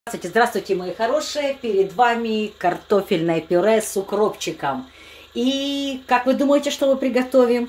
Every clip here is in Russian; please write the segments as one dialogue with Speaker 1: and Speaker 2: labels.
Speaker 1: Здравствуйте, здравствуйте, мои хорошие! Перед вами картофельное пюре с укропчиком. И как вы думаете, что мы приготовим?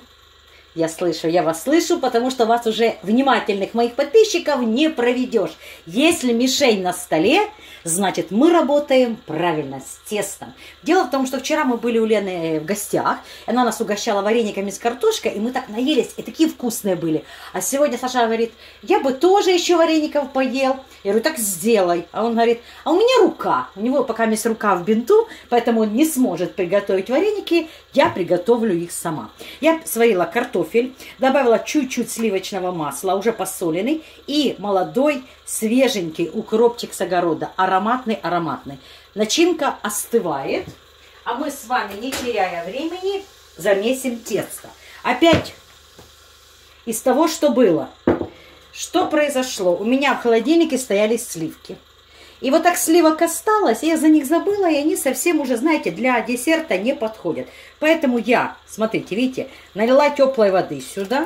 Speaker 1: Я вас слышу, потому что вас уже внимательных моих подписчиков не проведешь. Если мишень на столе, значит мы работаем правильно, с тестом. Дело в том, что вчера мы были у Лены в гостях, она нас угощала варениками с картошкой, и мы так наелись, и такие вкусные были. А сегодня Саша говорит, я бы тоже еще вареников поел. Я говорю, так сделай. А он говорит, а у меня рука. У него пока есть рука в бинту, поэтому он не сможет приготовить вареники, я приготовлю их сама. Я сварила картофель, добавила чуть-чуть сливочного масла, уже посоленный, и молодой, свеженький укропчик с огорода, ароматный. Начинка остывает, а мы с вами, не теряя времени, замесим тесто. Опять из того, что было. Что произошло? У меня в холодильнике стояли сливки. И вот так сливок осталось, я за них забыла, и они совсем уже, знаете, для десерта не подходят. Поэтому я, смотрите, видите, налила теплой воды сюда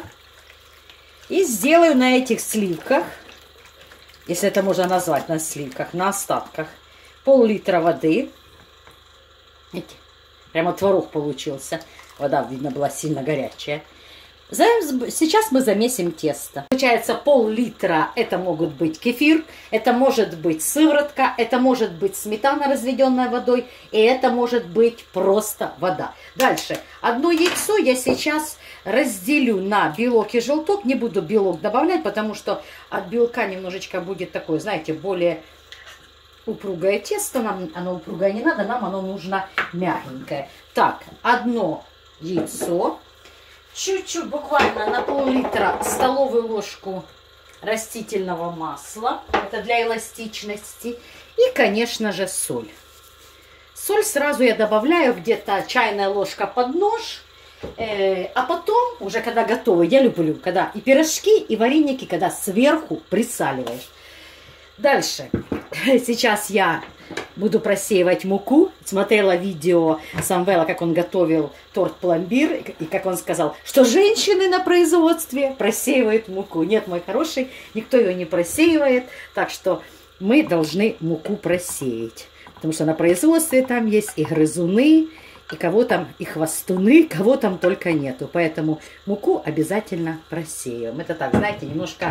Speaker 1: и сделаю на этих сливках, если это можно назвать на сливках, на остатках, пол-литра воды. Видите, прямо творог получился. Вода, видно, была сильно горячая. Сейчас мы замесим тесто. Получается пол-литра, это могут быть кефир, это может быть сыворотка, это может быть сметана, разведенная водой, и это может быть просто вода. Дальше. Одно яйцо я сейчас разделю на белок и желток. Не буду белок добавлять, потому что от белка немножечко будет такое, знаете, более упругое тесто. Нам оно упругое не надо, нам оно нужно мягенькое. Так, одно яйцо. Чуть-чуть, буквально на пол-литра, столовую ложку растительного масла. Это для эластичности. И, конечно же, соль. Соль сразу я добавляю где-то чайная ложка под нож. А потом, уже когда готово, я люблю, когда и пирожки, и вареники, когда сверху присаливаешь. Дальше. Сейчас я буду просеивать муку. Смотрела видео Самвела, как он готовил торт-пломбир, и как он сказал, что женщины на производстве просеивают муку. Нет, мой хороший, никто ее не просеивает, так что мы должны муку просеять. Потому что на производстве там есть и грызуны, и кого там, и хвостуны, кого там только нету. Поэтому муку обязательно просеиваем. Это так, знаете, немножко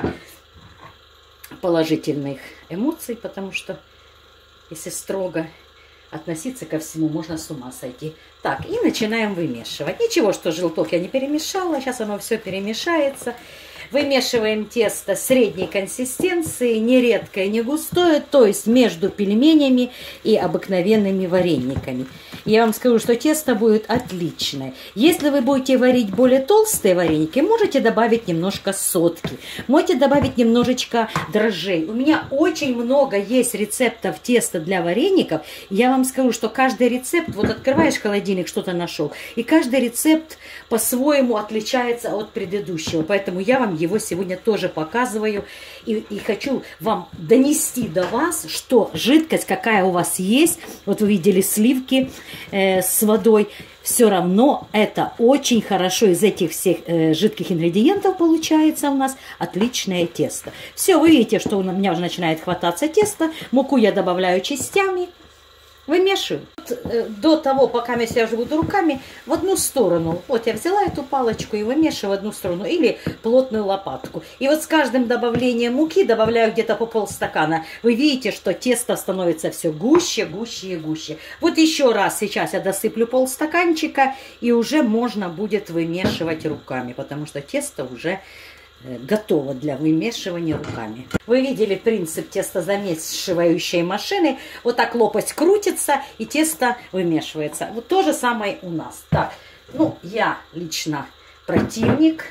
Speaker 1: положительных эмоций, потому что если строго относиться ко всему, можно с ума сойти. Так, и начинаем вымешивать. Ничего, что желток я не перемешала, сейчас оно все перемешается. Вымешиваем тесто средней консистенции, не редкое, не густое, то есть между пельменями и обыкновенными варениками. Я вам скажу, что тесто будет отличное. Если вы будете варить более толстые вареники, можете добавить немножко сотки, можете добавить немножечко дрожжей. У меня очень много есть рецептов теста для вареников. Я вам скажу, что каждый рецепт, вот открываешь холодильник, что-то нашел, и каждый рецепт по-своему отличается от предыдущего. Поэтому я вам его сегодня тоже показываю и хочу вам донести до вас, что жидкость, какая у вас есть, вот вы видели сливки с водой, все равно это очень хорошо из этих всех жидких ингредиентов получается у нас отличное тесто. Все, вы видите, что у меня уже начинает хвататься тесто, муку я добавляю частями. Вымешиваю. До того, пока я уже буду руками, в одну сторону. Вот я взяла эту палочку и вымешиваю в одну сторону. Или плотную лопатку. И вот с каждым добавлением муки добавляю где-то по полстакана. Вы видите, что тесто становится все гуще, гуще и гуще. Вот еще раз сейчас я досыплю полстаканчика. И уже можно будет вымешивать руками. Потому что тесто уже готово для вымешивания руками. Вы видели принцип тестозамешивающей машины. Вот так лопасть крутится и тесто вымешивается. Вот то же самое у нас. Так, ну, я лично противник.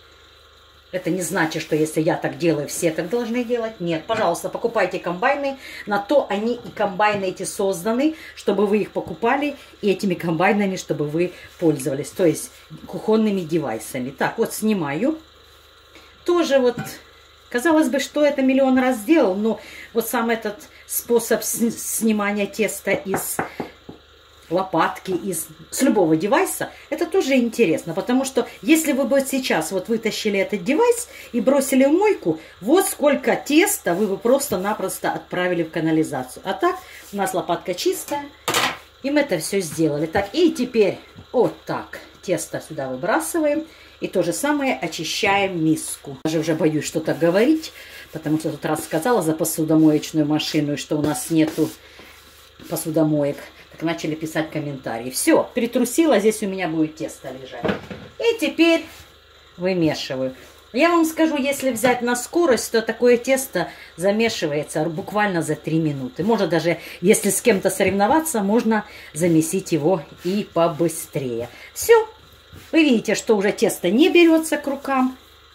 Speaker 1: Это не значит, что если я так делаю, все так должны делать. Нет, пожалуйста, покупайте комбайны. На то они и комбайны эти созданы, чтобы вы их покупали, и этими комбайнами, чтобы вы пользовались. То есть кухонными девайсами. Так, вот снимаю. Тоже вот, казалось бы, что это миллион раз сделал, но вот сам этот способ снимания теста из лопатки, с любого девайса, это тоже интересно, потому что если вы бы сейчас вот вытащили этот девайс и бросили в мойку, вот сколько теста вы бы просто-напросто отправили в канализацию. А так у нас лопатка чистая, и мы это все сделали. Так, и теперь вот так тесто сюда выбрасываем, и то же самое очищаем миску. Даже уже боюсь что-то говорить, потому что тут раз сказала за посудомоечную машину, что у нас нету посудомоек. Начали писать комментарии. Все, перетрусила, здесь у меня будет тесто лежать. И теперь вымешиваю. Я вам скажу, если взять на скорость, то такое тесто замешивается буквально за 3 минуты. Можно даже, если с кем-то соревноваться, можно замесить его и побыстрее. Все. Вы видите, что уже тесто не берется к рукам.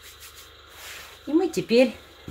Speaker 1: И мы теперь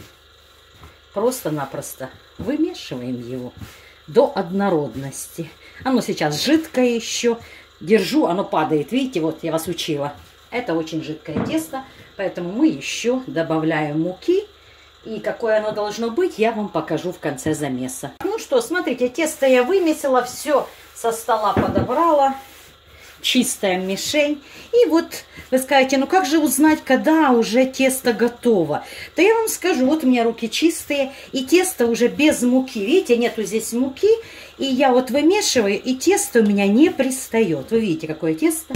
Speaker 1: просто-напросто вымешиваем его до однородности. Оно сейчас жидкое еще. Держу, оно падает. Видите, вот я вас учила. Это очень жидкое тесто, поэтому мы еще добавляем муки. И какое оно должно быть, я вам покажу в конце замеса. Ну что, смотрите, тесто я вымесила, все со стола подобрала. Чистая мишень. И вот вы скажете, ну как же узнать, когда уже тесто готово? Да я вам скажу, вот у меня руки чистые, и тесто уже без муки. Видите, нету здесь муки. И я вот вымешиваю, и тесто у меня не пристает. Вы видите, какое тесто?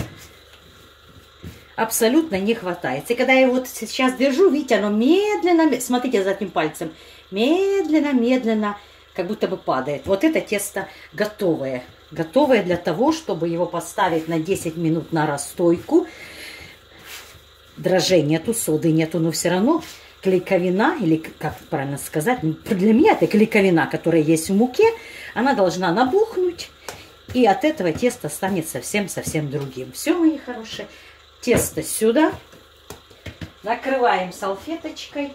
Speaker 1: Абсолютно не хватает. И когда я вот сейчас держу, видите, оно медленно, смотрите за этим пальцем, медленно, как будто бы падает. Вот это тесто готовое. Готовое для того, чтобы его поставить на 10 минут на расстойку. Дрожжей нету, соды нету, но все равно клейковина, или как правильно сказать, для меня это клейковина, которая есть в муке, она должна набухнуть, и от этого тесто станет совсем другим. Все, мои хорошие, тесто сюда, накрываем салфеточкой,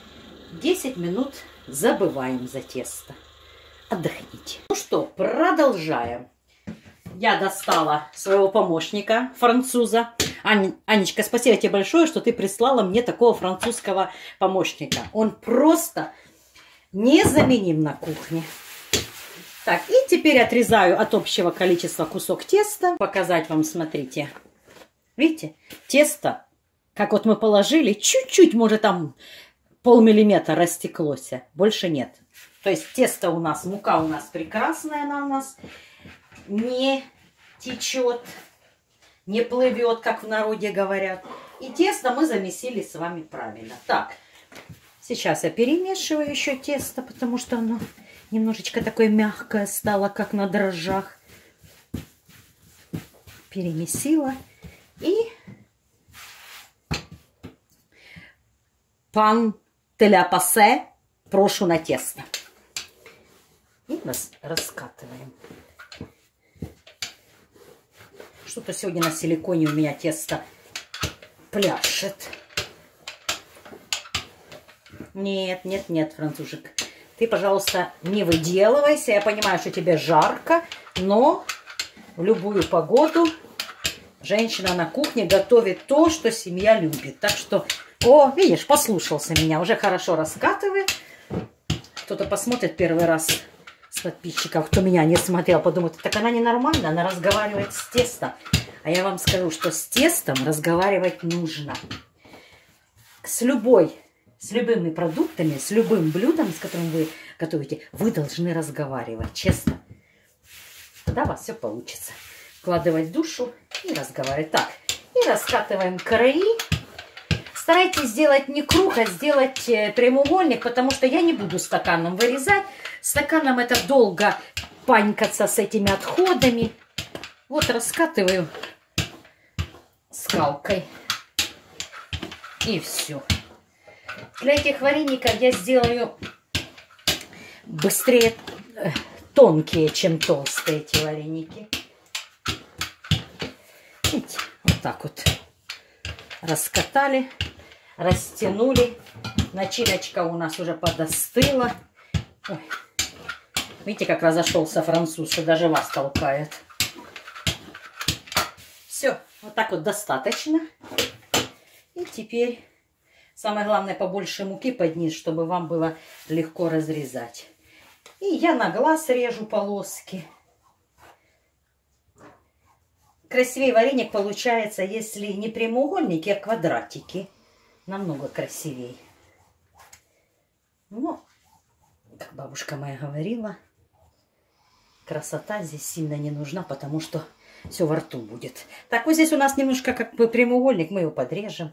Speaker 1: 10 минут забываем за тесто. Отдохните. Ну что, продолжаем. Я достала своего помощника, француза. Анечка, спасибо тебе большое, что ты прислала мне такого французского помощника. Он просто незаменим на кухне. Так, и теперь отрезаю от общего количества кусок теста. Показать вам, смотрите. Видите, тесто, как вот мы положили, чуть-чуть, может, там полмиллиметра растеклось. Больше нет. То есть тесто у нас, мука у нас прекрасная, она у нас не течет, не плывет, как в народе говорят. И тесто мы замесили с вами правильно. Так, сейчас я перемешиваю еще тесто, потому что оно немножечко такое мягкое стало, как на дрожжах. Перемесила. И пан теляпасе прошу на тесто. И раскатываем. Что-то сегодня на силиконе у меня тесто пляшет. Нет, францужик. Ты, пожалуйста, не выделывайся. Я понимаю, что тебе жарко, но в любую погоду женщина на кухне готовит то, что семья любит. Так что, о, видишь, послушался меня. Уже хорошо раскатывает. Кто-то посмотрит первый раз с подписчиков, кто меня не смотрел, подумает, так она ненормальна, она разговаривает с тестом. А я вам скажу, что с тестом разговаривать нужно. С любыми продуктами, с любым блюдом, с которым вы готовите, вы должны разговаривать, честно. Тогда у вас все получится. Вкладывать душу и разговаривать. Так, и раскатываем краи. Старайтесь сделать не круг, а сделать прямоугольник, потому что я не буду стаканом вырезать. Стаканом это долго панькаться с этими отходами. Вот раскатываю скалкой. И все. Для этих вареников я сделаю быстрее тонкие, чем толстые эти вареники. Видите, вот так вот раскатали. Растянули. Начиночка у нас уже подостыла. Ой. Видите, как разошелся француз, что даже вас толкает. Все, вот так вот достаточно. И теперь самое главное, побольше муки под низ, чтобы вам было легко разрезать. И я на глаз режу полоски. красивее вареник получается, если не прямоугольники, а квадратики. Намного красивее. Ну, как бабушка моя говорила, красота здесь сильно не нужна, потому что все во рту будет. Так, вот здесь у нас немножко как бы прямоугольник, мы его подрежем.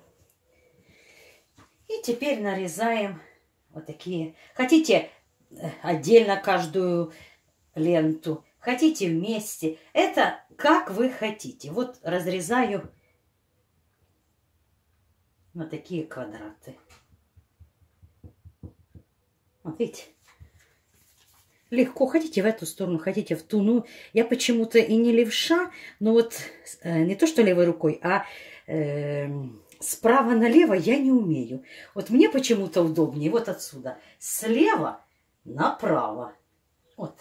Speaker 1: И теперь нарезаем вот такие. Хотите отдельно каждую ленту, хотите вместе. Это как вы хотите. Вот разрезаю на такие квадраты. Вот видите? Легко. Хотите в эту сторону, хотите в ту. Ну, я почему-то и не левша, но вот не то, что левой рукой, а справа налево я не умею. Вот мне почему-то удобнее вот отсюда. Слева направо. Вот.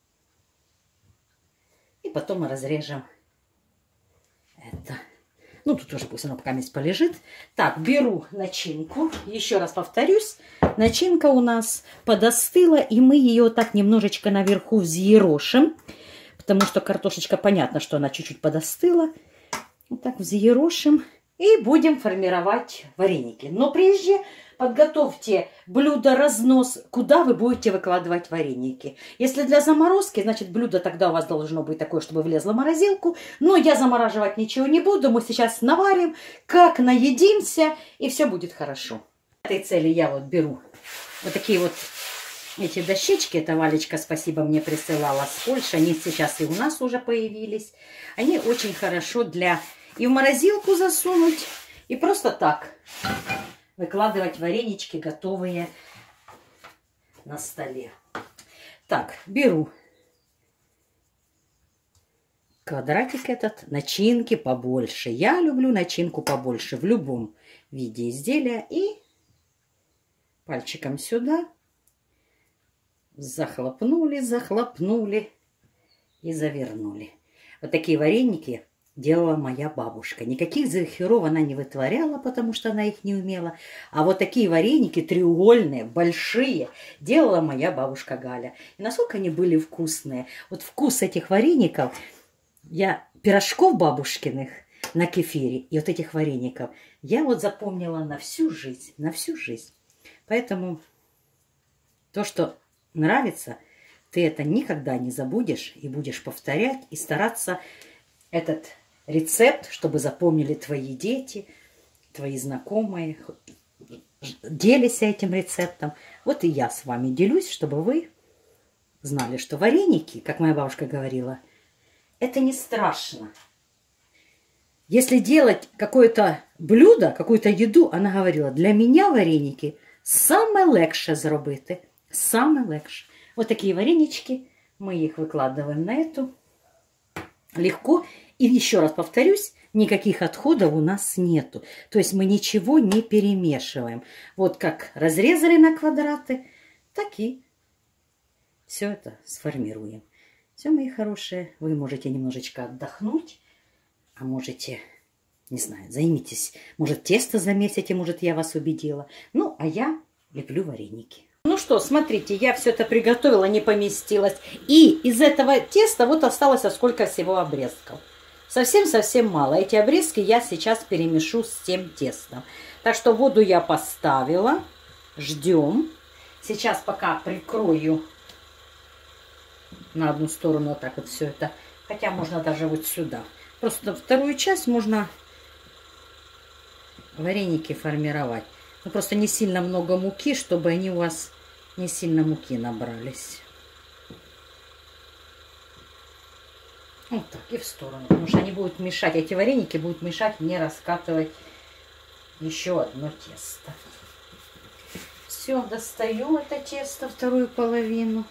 Speaker 1: И потом мы разрежем это. Ну, тут тоже пусть оно пока месяц полежит. Так, беру начинку. Еще раз повторюсь. Начинка у нас подостыла, и мы ее вот так немножечко наверху взъерошим. Потому что картошечка, понятно, что она чуть-чуть подостыла. Вот так взъерошим. И будем формировать вареники. Но прежде подготовьте блюдо-разнос, куда вы будете выкладывать вареники. Если для заморозки, значит блюдо тогда у вас должно быть такое, чтобы влезло в морозилку. Но я замораживать ничего не буду. Мы сейчас наварим, как наедимся, и все будет хорошо. Для этой цели я вот беру вот такие вот эти дощечки. Это Валечка, спасибо, мне присылала с Польши. Они сейчас и у нас уже появились. Они очень хорошо для... И в морозилку засунуть, и просто так выкладывать варенички, готовые на столе. Так, беру квадратик этот, начинки побольше. Я люблю начинку побольше в любом виде изделия. И пальчиком сюда захлопнули, захлопнули и завернули. Вот такие вареники делала моя бабушка. Никаких захеров она не вытворяла, потому что она их не умела. А вот такие вареники треугольные, большие, делала моя бабушка Галя. И насколько они были вкусные. Вот вкус этих вареников, пирожков бабушкиных на кефире и вот этих вареников, я вот запомнила на всю жизнь, на всю жизнь. Поэтому то, что нравится, ты это никогда не забудешь и будешь повторять и стараться этот рецепт, чтобы запомнили твои дети, твои знакомые, делись этим рецептом. Вот и я с вами делюсь, чтобы вы знали, что вареники, как моя бабушка говорила, это не страшно. Если делать какое-то блюдо, какую-то еду, она говорила, для меня вареники саме легше зробити. Саме легше. Вот такие варенички, мы их выкладываем на эту. Легко. И еще раз повторюсь, никаких отходов у нас нету. То есть мы ничего не перемешиваем. Вот как разрезали на квадраты, так и все это сформируем. Все, мои хорошие, вы можете немножечко отдохнуть, а можете, не знаю, займитесь. Может, тесто замесите, может, я вас убедила. Ну, а я леплю вареники. Ну что, смотрите, я все это приготовила, не поместилось. И из этого теста вот осталось сколько всего обрезков. Совсем-совсем мало. Эти обрезки я сейчас перемешу с тем тестом. Так что воду я поставила. Ждем. Сейчас пока прикрою на одну сторону вот так вот все это. Хотя можно даже вот сюда. Просто вторую часть можно вареники формировать. Но просто не сильно много муки, чтобы они у вас не сильно муки набрались. Вот так, и в сторону. Потому что они будут мешать, эти вареники будут мешать мне раскатывать еще одно тесто. Все, достаю это тесто, вторую половину.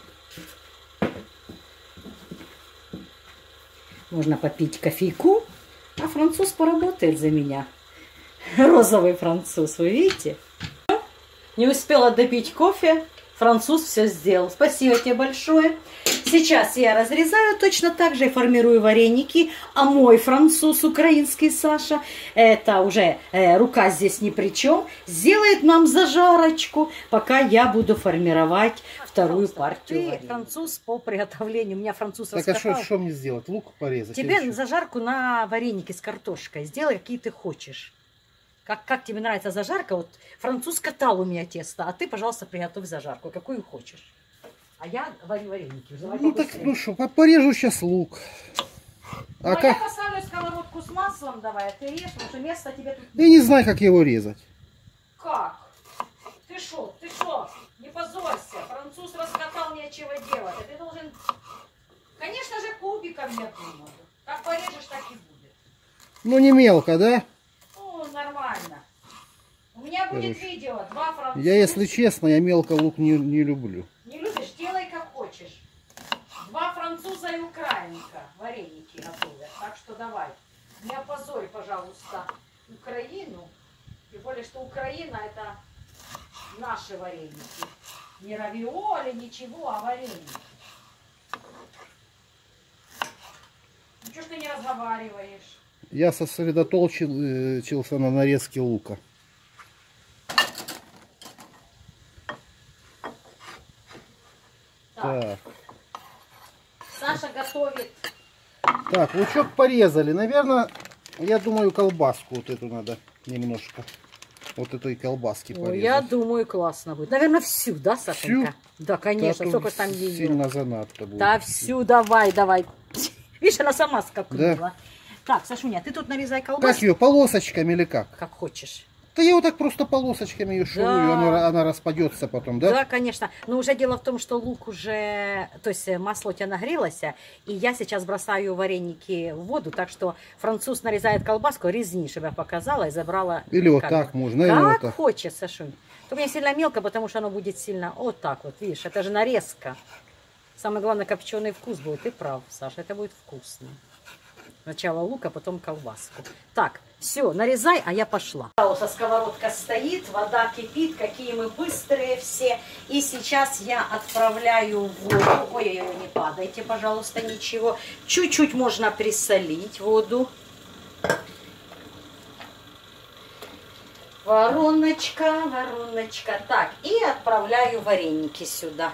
Speaker 1: Можно попить кофейку, а француз поработает за меня. Розовый француз, вы видите? Не успела допить кофе, Француз все сделал. Спасибо тебе большое. Сейчас я разрезаю точно так же и формирую вареники. А мой француз, украинский Саша, это уже рука здесь ни при чем, сделает нам зажарочку, пока я буду формировать вторую партию вареников. Француз по приготовлению. У меня француз раскатал.
Speaker 2: Так а что мне сделать? Лук порезать?
Speaker 1: Тебе зажарку на вареники с картошкой. Сделай, какие ты хочешь. Как тебе нравится зажарка? Вот француз катал у меня тесто, а ты, пожалуйста, приготовь зажарку, какую хочешь. А я варю вареники.
Speaker 2: Ну так, ну что, порежу сейчас лук.
Speaker 1: А как? Я поставлю сковородку с маслом, давай, а ты режь, потому что место тебе тут...
Speaker 2: Я не знаю, как его резать.
Speaker 1: Как? Ты шо, не позорься. Француз раскатал, нечего делать. А ты должен, конечно же, кубиком, я думаю. Как порежешь, так и будет.
Speaker 2: Ну не мелко, да?
Speaker 1: Ну, нормально. У меня будет видео, 2 француза.
Speaker 2: Я, если честно, я мелко лук не люблю.
Speaker 1: Не любишь? Делай как хочешь. 2 француза и украинка вареники готовят. Так что давай. Не опозорь, пожалуйста, Украину. Тем более, что Украина это наши вареники. Не равиоли, ничего, а вареники. Ну что ж ты не разговариваешь?
Speaker 2: Я сосредоточился на нарезке лука. Так.
Speaker 1: Саша готовит.
Speaker 2: Так, лучок порезали. Наверное, я думаю, колбаску вот эту надо немножко. Вот этой колбаски порезать.
Speaker 1: Я думаю, классно будет. Наверное, всю, да, Сашенька?
Speaker 2: Всю?
Speaker 1: Да, конечно. Сколько там ее?
Speaker 2: Сильно занадто будет.
Speaker 1: Да, всю давай. Видишь, она сама скакнула.
Speaker 2: Да.
Speaker 1: Так, Сашуня, ты тут нарезай колбаску.
Speaker 2: Как ее, полосочками или как?
Speaker 1: Как хочешь.
Speaker 2: Да я вот так просто полосочками ее шурую,
Speaker 1: Да.
Speaker 2: она распадется потом, да?
Speaker 1: Да, конечно. Но уже дело в том, что лук уже, то есть масло у тебя нагрелось, и я сейчас бросаю вареники в воду, так что француз нарезает колбаску, резни, чтобы я показала и забрала.
Speaker 2: Или вот
Speaker 1: камеру.
Speaker 2: так можно. Как
Speaker 1: вот
Speaker 2: так.
Speaker 1: хочешь, Сашунь. У меня сильно мелко, потому что оно будет сильно вот так вот, видишь, это же нарезка. Самое главное, копченый вкус будет. Ты прав, Саша, это будет вкусно. Сначала лук, а потом колбаску. Так, все, нарезай, а я пошла. Сковородка стоит, вода кипит, какие мы быстрые все. И сейчас я отправляю в воду. Ой-ой-ой, не падайте, пожалуйста, ничего. Чуть-чуть можно присолить воду. Вороночка. Так, и отправляю вареники сюда.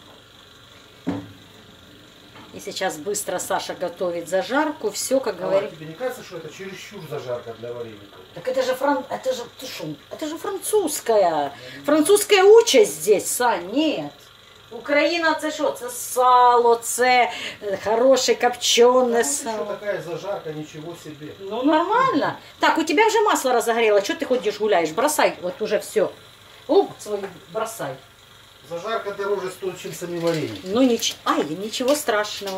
Speaker 1: И сейчас быстро Саша готовит зажарку, все, как говорит.
Speaker 2: Тебе не кажется, что это чересчур зажарка для вареников?
Speaker 1: Так это же французская участь здесь, Сань, нет. Україна це що? Це сало, це хороше копчене сало.
Speaker 2: Что такая зажарка, ничего себе.
Speaker 1: Ну нормально. Так, у тебя уже масло разогрело, что ты ходишь гуляешь? Бросай, вот уже все. Лук свой бросай.
Speaker 2: Зажарка дороже стоит, чем сами вареники.
Speaker 1: Ну ничего страшного.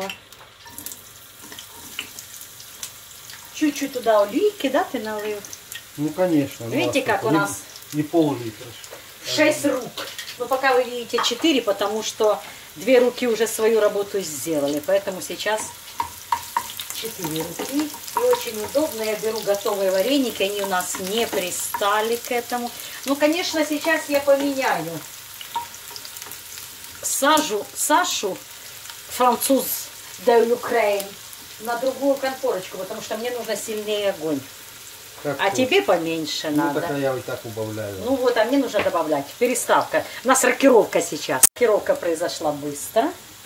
Speaker 1: Чуть-чуть туда оливки, да, ты налил?
Speaker 2: Ну конечно.
Speaker 1: Видите, как у нас?
Speaker 2: Не пол-литра.
Speaker 1: 6 рук. Ну, пока вы видите 4, потому что 2 руки уже свою работу сделали. Поэтому сейчас 4 руки. И очень удобно. Я беру готовые вареники. Они у нас не пристали к этому. Ну, конечно, сейчас я поменяю Сашу, француз de l'Ukraine, на другую конфорочку, потому что мне нужно сильнее огонь. А тебе поменьше надо.
Speaker 2: Ну, так я и так убавляю.
Speaker 1: Ну вот, а мне нужно добавлять. Переставка. У нас рокировка сейчас. Рокировка произошла быстро.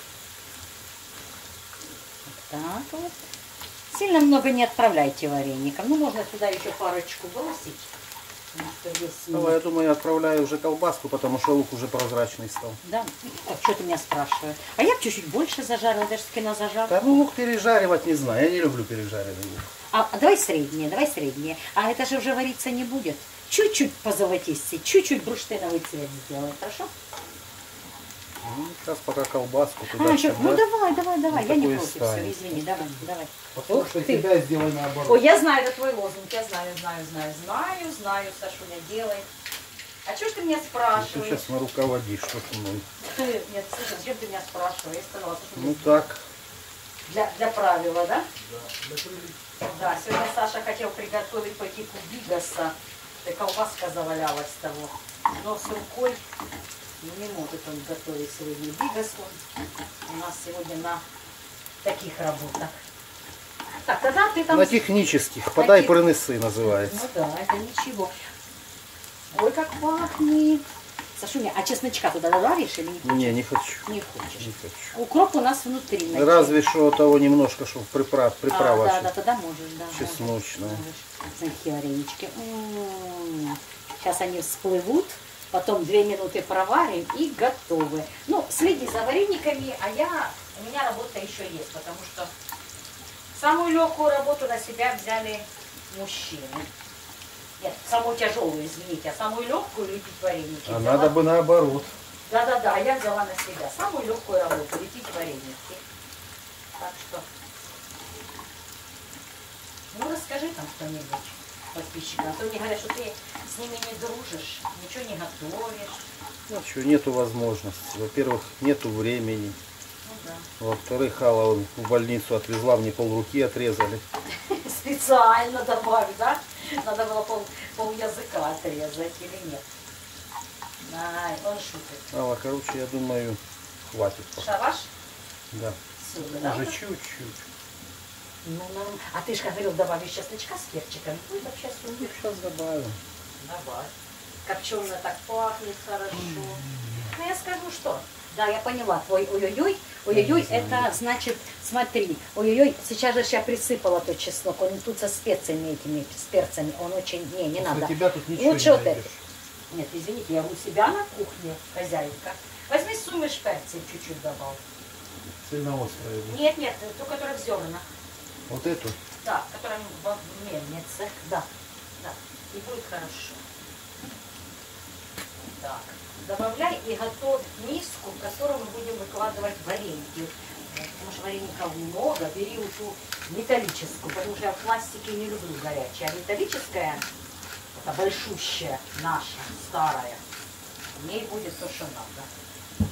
Speaker 1: Вот так вот. Сильно много не отправляйте вареников. Ну, можно сюда еще парочку бросить.
Speaker 2: Давай, я думаю, я отправляю уже колбаску, потому что лук уже прозрачный стал.
Speaker 1: Да? Так, что ты меня спрашиваешь? А я чуть-чуть больше зажарила, даже таки на зажарку.
Speaker 2: Да, ну лук пережаривать не знаю, я не люблю пережаренный лук.
Speaker 1: А давай среднее. А это же уже вариться не будет. Чуть-чуть позолотистее, чуть-чуть бурштиновый цвет сделай, хорошо?
Speaker 2: Ну, сейчас пока колбаску туда.
Speaker 1: Ну давай,
Speaker 2: Ну,
Speaker 1: я не против,
Speaker 2: ставить.
Speaker 1: все, извини, давай.
Speaker 2: Потому что тебя сделай наоборот.
Speaker 1: Ой, я знаю, это твой лозунг, я знаю, Сашуня, делай. А что ж ты меня
Speaker 2: Ты
Speaker 1: спрашиваешь?
Speaker 2: сейчас на руководишь, что с мной.
Speaker 1: Нет, слушай, зачем ты меня спрашиваешь? Я сказала, что
Speaker 2: Ну так.
Speaker 1: для правила, да?
Speaker 2: Да, для приличия.
Speaker 1: Да, сегодня Саша хотел приготовить по типу бигаса. И колбаска завалялась того. Но с рукой Не может он готовить сегодня бигас. У нас сегодня на таких работах. Так, тогда ты там...
Speaker 2: На технических. Подай, принеси называется.
Speaker 1: Ну да, это ничего. Ой, как пахнет. Сашуня, а чесночка туда добавишь или не хочешь?
Speaker 2: Не хочу.
Speaker 1: Не хочешь.
Speaker 2: Не хочу.
Speaker 1: Укроп у нас внутри. Значит.
Speaker 2: Разве что того немножко, чтобы приправа.
Speaker 1: Да, да, тогда можешь, да.
Speaker 2: Чесночная.
Speaker 1: Смотри, варенички. Сейчас они всплывут, потом 2 минуты проварим и готовы. Ну, следи за варениками, у меня работа еще есть, потому что самую легкую работу на себя взяли мужчины. Нет, самую тяжелую, извините, а самую легкую лепить вареники.
Speaker 2: А
Speaker 1: взяла...
Speaker 2: надо бы наоборот.
Speaker 1: Да, я взяла на себя самую легкую работу, лепить вареники. Так что, ну расскажи там что-нибудь подписчикам. А то они говорят, что ты с ними не дружишь, ничего не готовишь.
Speaker 2: Ну что, нету возможности. Во-первых, нету времени.
Speaker 1: Ну да.
Speaker 2: Во-вторых, Алла он в больницу отвезла, мне полруки отрезали.
Speaker 1: Специально добавить, да? Надо было пол языка отрезать или нет. Ай, он шутит.
Speaker 2: Алла, короче, я думаю, хватит. Пока.
Speaker 1: Шаваш?
Speaker 2: Да.
Speaker 1: Сюда, да?
Speaker 2: Уже чуть-чуть.
Speaker 1: Ну, а ты же говорил, добавишь чесночка с перчиком. Ну, вообще супер.
Speaker 2: Сейчас добавим.
Speaker 1: Давай. Копченое так пахнет хорошо. Ну, я скажу, что. Да, я поняла. Твой ой-ой-ой. Ой-ой-ой, это значит, смотри. Ой-ой-ой, сейчас же я присыпала тот чеснок. Он тут со специями этими, с перцами. Он очень... Не надо.
Speaker 2: Тебя тут ничего
Speaker 1: Лучше
Speaker 2: не
Speaker 1: вот это.
Speaker 2: найдешь.
Speaker 1: Нет, извините, я у себя на кухне, хозяйка. Возьми сумыш перца, чуть-чуть добавь.
Speaker 2: Сильно острая.
Speaker 1: Нет, ту, которая в зернах.
Speaker 2: Вот эту?
Speaker 1: Да, которая в мельнице. Да. И будет хорошо. Так. Добавляй и готовь миску, в которую мы будем выкладывать вареники. Потому что вареников много. Бери вот ту металлическую, потому что я в пластике не люблю горячее. А металлическая, это большущая наша, старая, в ней будет то, что надо.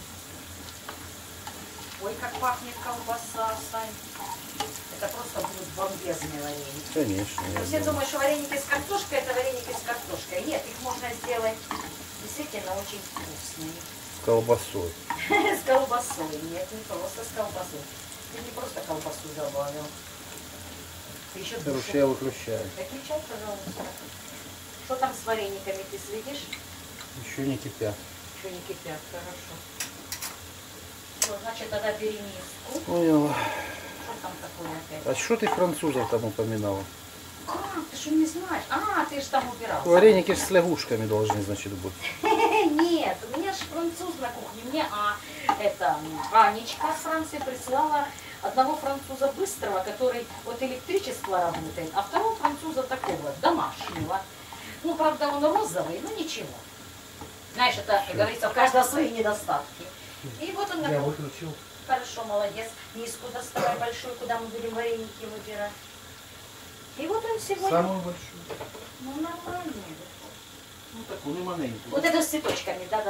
Speaker 1: Ой, как пахнет колбаса, Сань. Это просто будут бомбезные вареники.
Speaker 2: Конечно.
Speaker 1: Все думают, что вареники с картошкой это вареники с картошкой. Нет, их можно сделать действительно очень вкусные.
Speaker 2: С колбасой.
Speaker 1: С колбасой. Нет, не просто с колбасой. Ты не просто колбасу добавил. Ты еще
Speaker 2: Короче, я выключаю.
Speaker 1: Выключай, пожалуйста. Что там с варениками, ты следишь?
Speaker 2: Еще не кипят.
Speaker 1: Еще не кипят, хорошо. Все, значит, тогда бери миску.
Speaker 2: Поняла.
Speaker 1: Что там такое опять?
Speaker 2: А что ты французов там упоминала?
Speaker 1: Как? Ты что не знаешь? А, ты же там убирался.
Speaker 2: Вареники с лягушками должны, значит, быть.
Speaker 1: Нет, у меня же француз на кухне. Мне Анечка с Франции прислала одного француза быстрого, который от электричества работает, а второго француза такого, домашнего. Ну, правда, он розовый, но ничего. Знаешь, это, как говорится, у каждого свои недостатки. И вот он...
Speaker 2: Я выключил.
Speaker 1: Хорошо, молодец. Миску доставай большую, куда мы будем вареники выбирать. И вот он сегодня...
Speaker 2: Самую большую.
Speaker 1: Ну, нормально.
Speaker 2: Ну, такую маленькую.
Speaker 1: Вот это с цветочками, да.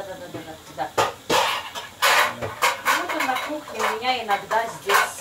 Speaker 1: И вот он на кухне у меня иногда здесь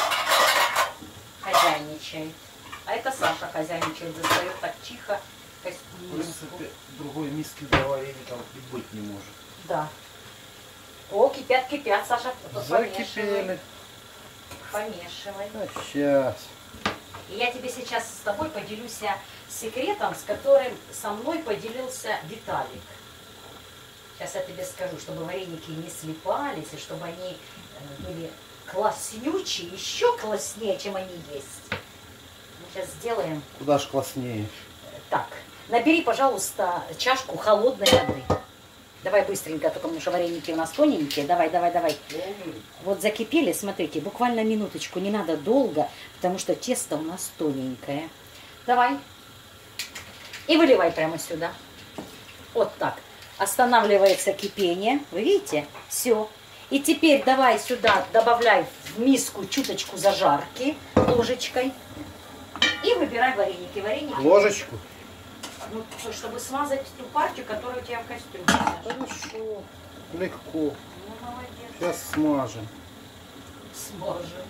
Speaker 1: хозяйничает. А это Саша хозяйничает, достает так тихо.
Speaker 2: В принципе, другой миски для вареников и быть не может.
Speaker 1: Да. О, кипят, Саша.
Speaker 2: Закипели.
Speaker 1: Помешивай.
Speaker 2: А сейчас.
Speaker 1: И я тебе сейчас с тобой поделюсь секретом, с которым со мной поделился Виталик. Сейчас я тебе скажу, чтобы вареники не слипались, и чтобы они были класснючие, еще класснее, чем они есть. Мы сейчас сделаем...
Speaker 2: Куда ж класснее.
Speaker 1: Так, набери, пожалуйста, чашку холодной воды. Давай быстренько, только потому что вареники у нас тоненькие. Давай. Вот закипели, смотрите, буквально минуточку, не надо долго, потому что тесто у нас тоненькое. Давай. И выливай прямо сюда. Вот так. Останавливается кипение. Вы видите? Все. И теперь давай сюда добавляй в миску чуточку зажарки ложечкой. И выбирай вареники.
Speaker 2: Ложечку?
Speaker 1: Ну, чтобы смазать ту партию, которая у тебя в кастрюле.
Speaker 2: Хорошо. Легко.
Speaker 1: Ну, молодец.
Speaker 2: Сейчас смажем.
Speaker 1: Смажем.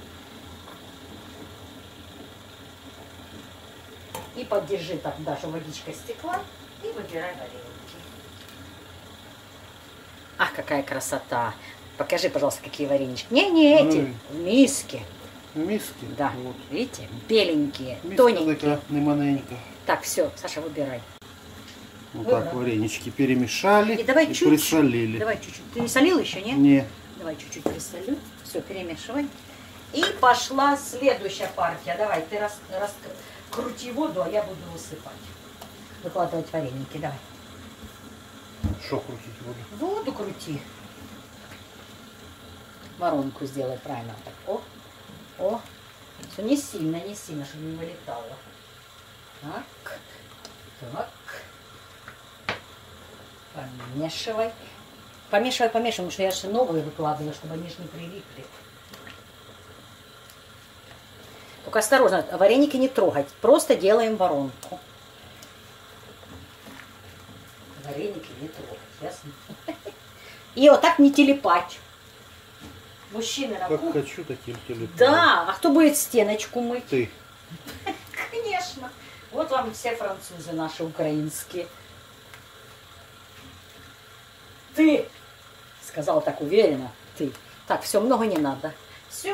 Speaker 1: И поддержи так, чтобы водичка стекла. И выбирай вареники. Ах, какая красота. Покажи, пожалуйста, какие варенички. Не эти, в миске.
Speaker 2: В миске?
Speaker 1: Да,
Speaker 2: Вот.
Speaker 1: видите, беленькие,
Speaker 2: Миска
Speaker 1: тоненькие.
Speaker 2: такая, не маленькая.
Speaker 1: Так, все, Саша, выбирай.
Speaker 2: Вот так варенички перемешали
Speaker 1: И давай чуть-чуть.
Speaker 2: присолили.
Speaker 1: Давай чуть-чуть. Ты не солил еще, не?
Speaker 2: Не.
Speaker 1: Давай чуть-чуть присолю. Все, перемешивай. И пошла следующая партия. Давай, ты крути воду, а я буду высыпать. Выкладывать вареники, давай.
Speaker 2: Что крутить воду?
Speaker 1: Воду крути. Воронку сделай правильно. Так, о. Все не сильно, чтобы не вылетало. Так. Помешивай. Помешивай, потому что я же новые выкладываю, чтобы они же не прилипли. Только осторожно, вареники не трогать. Просто делаем воронку. Вареники не трогать, ясно? И вот так не телепать. Мужчины на
Speaker 2: Как
Speaker 1: кухне.
Speaker 2: хочу, таким телепать.
Speaker 1: Да, а кто будет стеночку мыть?
Speaker 2: Ты.
Speaker 1: Конечно. Вот вам все французы наши украинские. Ты, сказал так уверенно, ты. Так, все, много не надо. Все.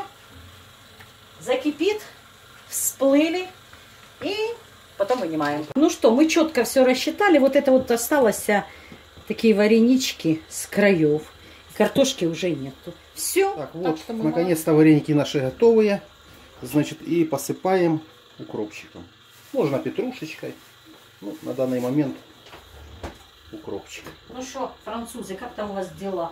Speaker 1: Закипит, всплыли и потом вынимаем. Ну что, мы четко все рассчитали. Вот это вот осталось такие варенички с краев. Картошки уже нету. Все.
Speaker 2: Так, вот, наконец-то вареники наши готовые. Значит, и посыпаем укропчиком. Можно петрушечкой. Ну, на данный момент укропчик.
Speaker 1: Ну что, французы, как там у вас дела?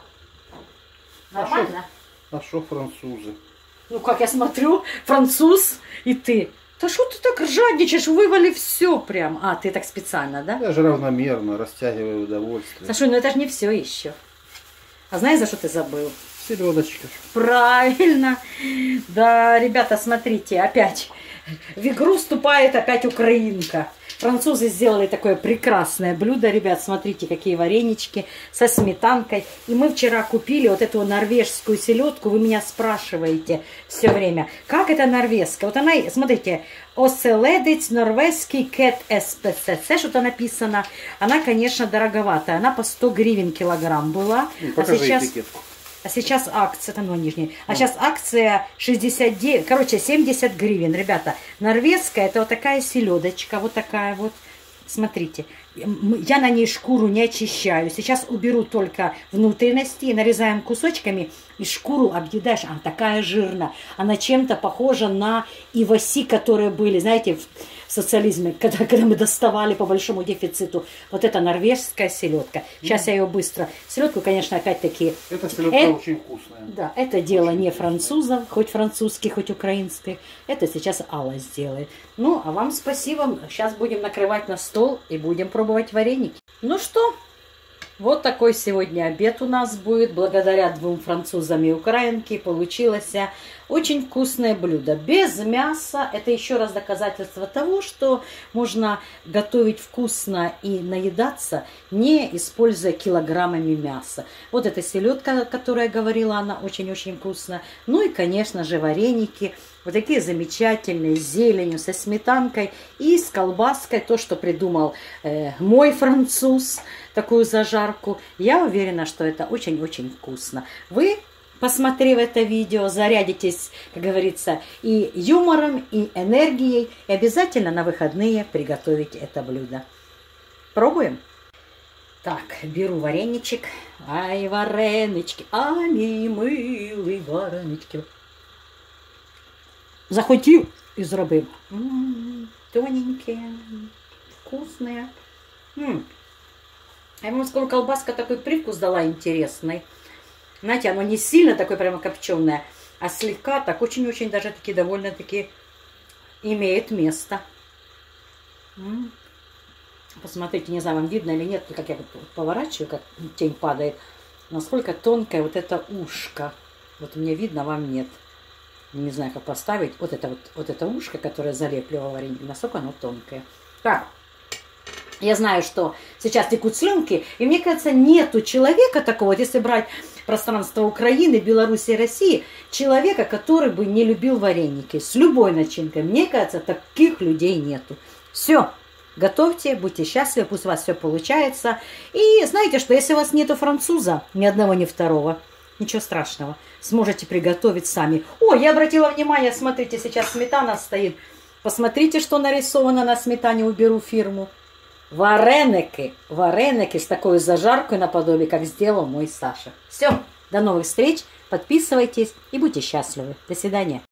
Speaker 1: Нормально?
Speaker 2: А что французы?
Speaker 1: Ну, как я смотрю, француз и ты. Да что ты так жадничаешь, вывали все прям. А, ты так специально, да?
Speaker 2: Я же равномерно растягиваю удовольствие.
Speaker 1: Сашуль, ну это же не все еще. А знаешь, за что ты забыл?
Speaker 2: Селедочка.
Speaker 1: Правильно. Да, ребята, смотрите, опять в игру вступает опять украинка. Французы сделали такое прекрасное блюдо, ребят, смотрите, какие варенички со сметанкой. И мы вчера купили вот эту норвежскую селедку. Вы меня спрашиваете все время, как это норвежская? Вот она, смотрите, оселедец норвежский кет СПС, что-то написано. Она, конечно, дороговатая. Она по 100 гривен килограмм была.
Speaker 2: Покажи этикетку.
Speaker 1: А сейчас акция, там, ну, нижняя. А сейчас акция 69, короче, 70 гривен. Ребята, норвежская, это вот такая селедочка, вот такая вот. Смотрите, я на ней шкуру не очищаю. Сейчас уберу только внутренности, нарезаем кусочками, и шкуру объедаешь. Она такая жирная. Она чем-то похожа на иваси, которые были, знаете, в социализме, когда мы доставали по большому дефициту. Вот это норвежская селедка. Сейчас я ее быстро... Селедку, конечно, опять-таки...
Speaker 2: Эта селедка очень вкусная.
Speaker 1: Да, это дело не французов, хоть французский, хоть украинский. Это сейчас Алла сделает. Ну, а вам спасибо. Сейчас будем накрывать на стол и будем пробовать вареники. Ну что, вот такой сегодня обед у нас будет. Благодаря 2 французам и украинке получилось очень вкусное блюдо. Без мяса. Это еще раз доказательство того, что можно готовить вкусно и наедаться, не используя килограммами мяса. Вот эта селедка, о которой я говорила, она очень-очень вкусная. Ну и, конечно же, вареники. Вот такие замечательные, с зеленью, со сметанкой и с колбаской. То, что придумал мой француз, такую зажарку. Я уверена, что это очень-очень вкусно. Вы, посмотрев это видео, зарядитесь, как говорится, и юмором, и энергией. И обязательно на выходные приготовите это блюдо. Пробуем? Так, беру вареничек. Ай, варенички, ай, милые варенички. Захотів і зробив. Тоненькие, вкусные. Я вам скажу, колбаска такой привкус дала интересный. Знаете, оно не сильно такое прямо копченое, а слегка так очень-очень даже таки довольно-таки имеет место. Посмотрите, не знаю, вам видно или нет, как я вот поворачиваю, как тень падает. Насколько тонкое вот это ушко. Вот мне видно, вам нет. Не знаю, как поставить. Вот это ушко, которое залеплено варенье, насколько оно тонкое. Так, я знаю, что сейчас текут слюнки, и мне кажется, нету человека такого, вот если брать пространство Украины, Беларуси и России, человека, который бы не любил вареники с любой начинкой. Мне кажется, таких людей нету. Все, Готовьте, будьте счастливы, пусть у вас все получается. И знаете, что если у вас нету француза, ни одного, ни второго, ничего страшного, сможете приготовить сами. О, я обратила внимание, смотрите, сейчас сметана стоит. Посмотрите, что нарисовано на сметане, уберу фирму. Вареники с такой зажаркой наподобие, как сделал мой Саша. Все, до новых встреч, подписывайтесь и будьте счастливы. До свидания.